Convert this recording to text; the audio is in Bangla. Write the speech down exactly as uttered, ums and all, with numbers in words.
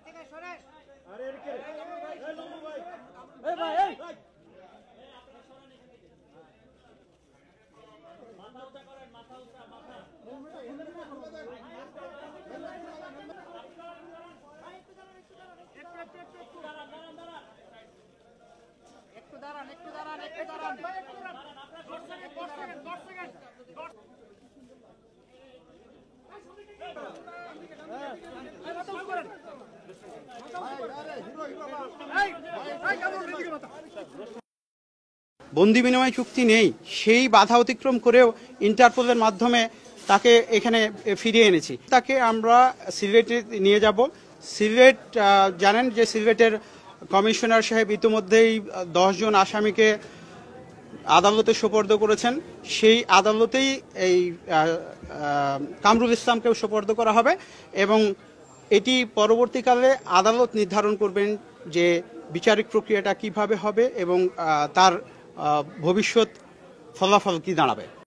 একটু দাঁড়ান একটু দাঁড়ান একটু দাঁড়ান বন্দি বিনিময় চুক্তি নেই, সেই বাধা অতিক্রম করেও ইন্টারপোলের মাধ্যমে তাকে এখানে ফিরিয়ে এনেছি। তাকে আমরা সিলেটে নিয়ে যাব। সিলেট জানেন যে সিলেটের কমিশনার সাহেব ইতিমধ্যেই দশজন আসামিকে আদালতে সোপর্দ করেছেন। সেই আদালতেই এই কামরুল ইসলামকেও সোপর্দ করা হবে এবং এটি পরবর্তীকালে আদালত নির্ধারণ করবেন যে বিচারিক প্রক্রিয়াটা কিভাবে হবে এবং তার ভবিষ্যৎ ফলাফল কি দাঁড়াবে।